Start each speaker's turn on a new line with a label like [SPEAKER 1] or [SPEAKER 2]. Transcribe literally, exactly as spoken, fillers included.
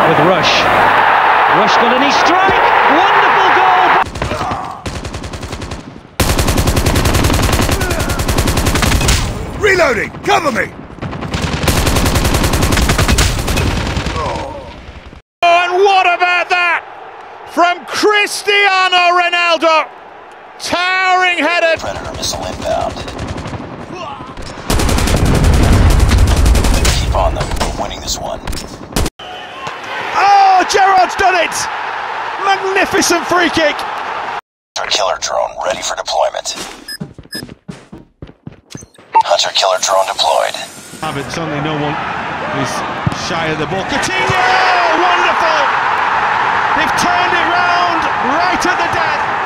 [SPEAKER 1] with Rush. Rush got any strike. Wonderful goal.
[SPEAKER 2] Reloading. Cover me.
[SPEAKER 3] And what about that from Cristiano Ronaldo? Towering header.
[SPEAKER 4] Predator missile inbound. Keep on them. We're winning this one.
[SPEAKER 3] Oh, Gerrard's done it! Magnificent free kick.
[SPEAKER 4] Hunter killer drone ready for deployment. Hunter killer drone deployed.
[SPEAKER 3] But certainly no one is shy of the ball. Coutinho! Wonderful! They've turned it round right at the death.